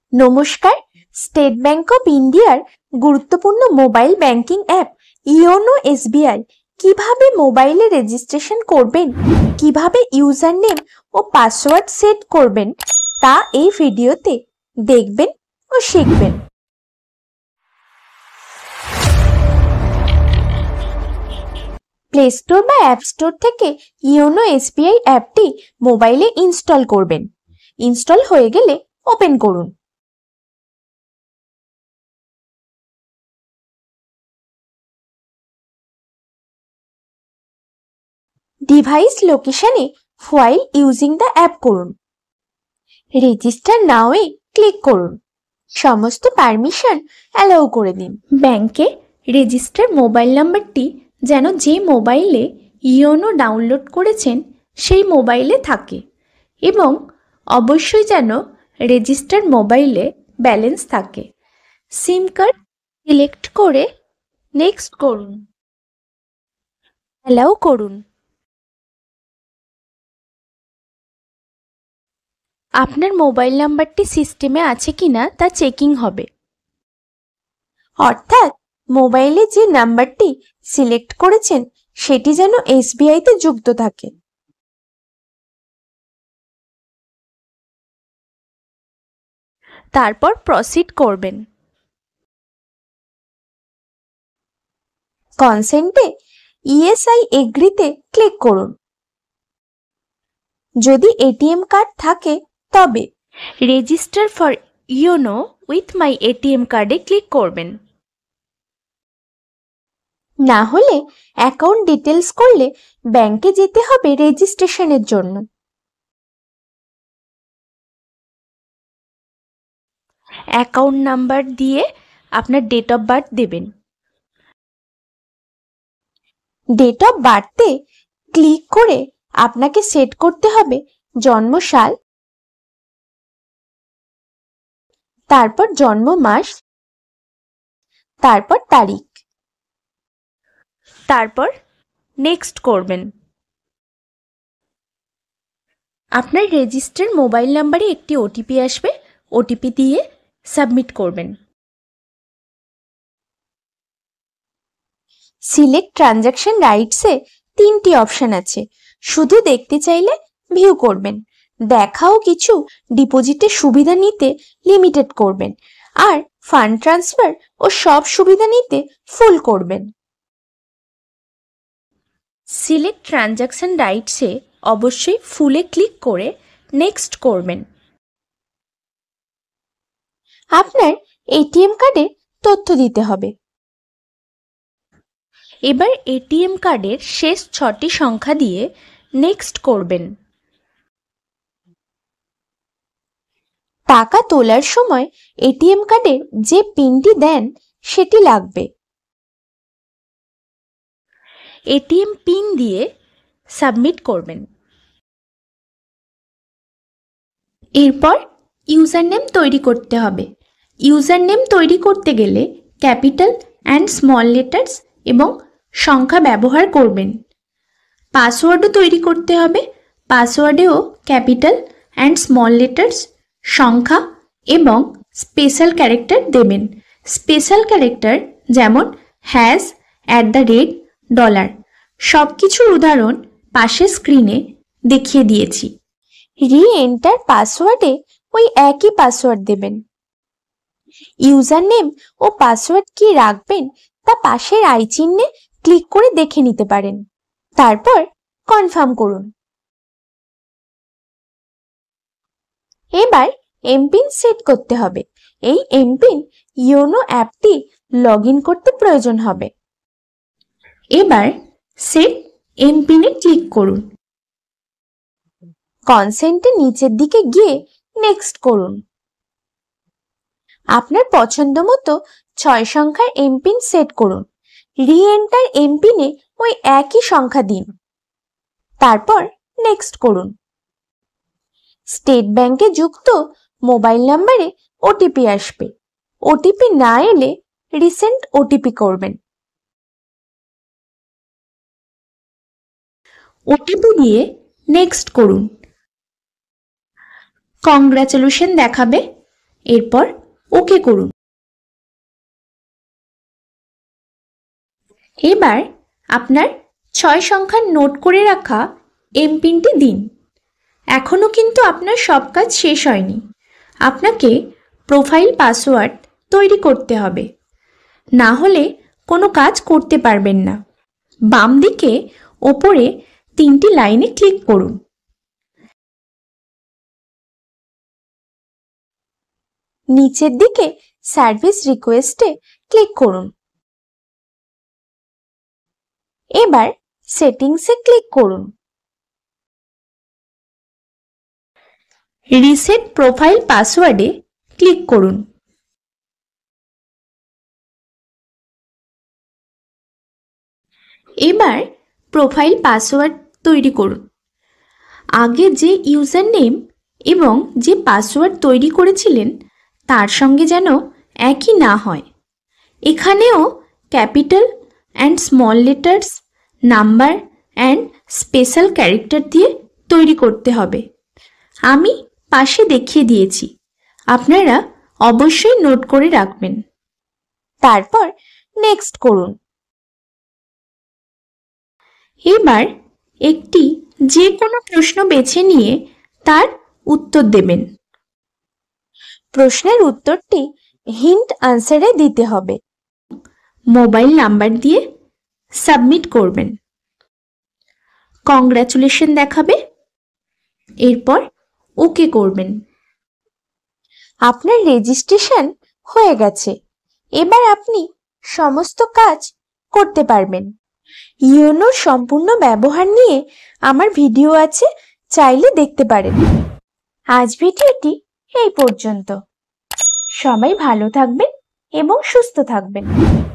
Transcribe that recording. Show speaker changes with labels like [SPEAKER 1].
[SPEAKER 1] নমস্কার। State bank of ইন্ডিয়ার গুরুত্বপূর্ণ mobile banking app YONO SBI কিভাবে মোবাইলে রেজিস্ট্রেশন করবেন, কিভাবে ইউজার নেম ও পাসওয়ার্ড সেট করবেন তা এই ভিডিওতে দেখবেন ও শিখবেন। প্লে স্টোর বা অ্যাপ স্টোর থেকে ইওনো এসবিআই অ্যাপটি মোবাইলে ইনস্টল করবেন। ইনস্টল হয়ে গেলে ওপেন করুন। ডিভাইস লোকেশনে ফাইল ইউজিং দ্য অ্যাপ করুন। রেজিস্টার নাও এ ক্লিক করুন। সমস্ত পারমিশন অ্যালাউ করে দিন। ব্যাংকে রেজিস্টার মোবাইল নাম্বারটি যেন যে মোবাইলে ইওনো ডাউনলোড করেছেন সেই মোবাইলে থাকে এবং অবশ্যই যেন রেজিস্টার মোবাইলে ব্যালেন্স থাকে। সিম কার্ড সিলেক্ট করে নেক্সট করুন, অ্যালাউ করুন। আপনার মোবাইল নাম্বারটি সিস্টেমে আছে কিনা তা চেকিং হবে, অর্থাৎ মোবাইলে যে নাম্বারটি সিলেক্ট করেছেন সেটি যেন এসবিআইতে যুক্ত থাকে। তারপর প্রসিড করবেন। কনসেন্টে ইএসআই এগ্রিতে ক্লিক করুন। যদি এটিএম কার্ড থাকে তবে register for YONO with my ATM কার্ডে ক্লিক করবেন। না হলে অ্যাকাউন্ট ডিটেলস করলে ব্যাংকে যেতে হবে রেজিস্ট্রেশনের জন্য। অ্যাকাউন্ট নাম্বার দিয়ে আপনার ডেট অফ বার্থ দেবেন। ডেট অফ বার্থে ক্লিক করে আপনাকে সেট করতে হবে জন্মসাল, তারপর জন্ম মাস, তারপর তারিখ, তারপর নেক্সট করবেন। আপনার রেজিস্টার মোবাইল নাম্বারে একটি ওটিপি আসবে, ওটিপি দিয়ে সাবমিট করবেন। সিলেক্ট ট্রানজাকশন রাইটসে 3টি অপশন আছে। শুধু দেখতে চাইলে ভিউ করবেন, দেখাও কিছু ডিপোজিটের সুবিধা নিতে লিমিটেড করবেন, আর ফান্ড ট্রান্সফার ও সব সুবিধা নিতে ফুল করবেন। সিলেক্ট ট্রানজাকশন রাইটসে অবশ্যই ফুলে ক্লিক করে নেক্সট করবেন। আপনার এটিএম কার্ডে তথ্য দিতে হবে। এবার এটিএম কার্ডের শেষ 6টি সংখ্যা দিয়ে নেক্সট করবেন। টাকা তোলার সময় এটিএম কার্ডে যে পিনটি দেন সেটি লাগবে। এটিএম পিন দিয়ে সাবমিট করবেন। এরপর ইউজার নেম তৈরি করতে হবে। ইউজার নেম তৈরি করতে গেলে ক্যাপিটাল অ্যান্ড স্মল লেটার্স এবং সংখ্যা ব্যবহার করবেন। পাসওয়ার্ডও তৈরি করতে হবে। পাসওয়ার্ডেও ক্যাপিটাল অ্যান্ড স্মল লেটার্স, সংখ্যা এবং স্পেশাল ক্যারেক্টার দেবেন। স্পেশাল ক্যারেক্টার যেমন হ্যাশ, $, সব কিছুর উদাহরণ পাশের স্ক্রিনে দেখিয়ে দিয়েছি। রি-এন্টার পাসওয়ার্ডে ওই একই পাসওয়ার্ড দেবেন। ইউজার নেম ও পাসওয়ার্ড কি রাখবেন তা পাশের আই চিহ্নে ক্লিক করে দেখে নিতে পারেন। তারপর কনফার্ম করুন। এবার এমপিন সেট করতে হবে। এই এমপিন ইওনো অ্যাপটি লগ ইন করতে প্রয়োজন হবে। এবার সেট এমপিনে ক্লিক করুন। কনসেন্টে নিচের দিকে গিয়ে নেক্সট করুন। আপনার পছন্দ মতো 6 সংখ্যার এমপিন সেট করুন। রি-এন্টার এমপিনে ওই একই সংখ্যা দিন, তারপর নেক্সট করুন। স্টেট ব্যাংকে যুক্ত মোবাইল নাম্বারে ওটিপি আসবে। ওটিপি না এলে রিসেন্ট ওটিপি করবেন। ওটিপি দিয়ে নেক্সট করুন। কংগ্রাচুলেশন দেখাবে এরপর ওকে করুন। এবার আপনার 6 সংখ্যার নোট করে রাখা এমপিনটি দিন। এখনও কিন্তু আপনার সব কাজ শেষ হয়নি। আপনাকে প্রোফাইল পাসওয়ার্ড তৈরি করতে হবে, না হলে কোনো কাজ করতে পারবেন না। বাম দিকে ওপরে 3টি লাইনে ক্লিক করুন। নিচের দিকে সার্ভিস রিকোয়েস্টে ক্লিক করুন। এবার সেটিংসে ক্লিক করুন। রিসেট প্রোফাইল পাসওয়ার্ডে ক্লিক করুন। এবার প্রোফাইল পাসওয়ার্ড তৈরি করুন। আগে যে ইউজার নেম এবং যে পাসওয়ার্ড তৈরি করেছিলেন তার সঙ্গে যেন একই না হয়। এখানেও capital and small letters, number and special character দিয়ে তৈরি করতে হবে। আমি পাশে দেখিয়ে দিয়েছি, আপনারা অবশ্যই নোট করে রাখবেন। তারপর নেক্সট করুন। এবার একটি যে কোনো প্রশ্ন বেছে নিয়ে তার উত্তর দেবেন। প্রশ্নের উত্তরটি হিন্ট আনসারে দিতে হবে। মোবাইল নাম্বার দিয়ে সাবমিট করবেন। কংগ্রাচুলেশন দেখাবে, এরপর ওকে করবেন। আপনার রেজিস্ট্রেশন হয়ে গেছে। এবার আপনি সমস্ত কাজ করতে পারবেন। ইয়োনোর সম্পূর্ণ ব্যবহার নিয়ে আমার ভিডিও আছে, চাইলে দেখতে পারেন। আজ ভিডিওটি এই পর্যন্ত। সবাই ভালো থাকবেন এবং সুস্থ থাকবেন।